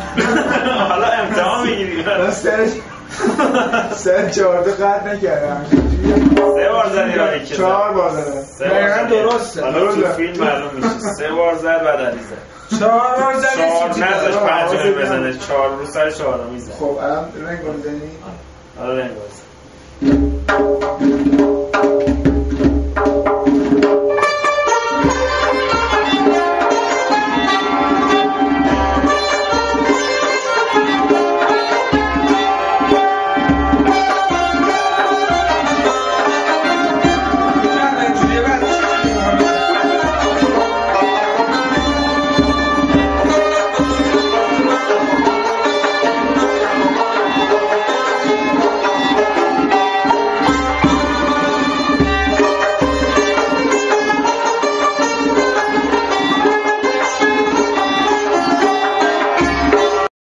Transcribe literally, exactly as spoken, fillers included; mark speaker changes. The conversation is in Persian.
Speaker 1: حالا امتحان میگیری
Speaker 2: سر سر چهار تا قطع نکردم
Speaker 1: سه بار زدی را یک
Speaker 2: چهار بار زدم
Speaker 3: دقیقا درسته
Speaker 1: حالا تو فیلم معلوم میشه سه بار زد بعد علی زد
Speaker 3: چهار بار زدی
Speaker 1: چهار نزاش پنجمی بزنه چهار رو سر چهارم میزنه
Speaker 2: خب الان رنگ رو میزنی؟
Speaker 1: حالا رنگ باز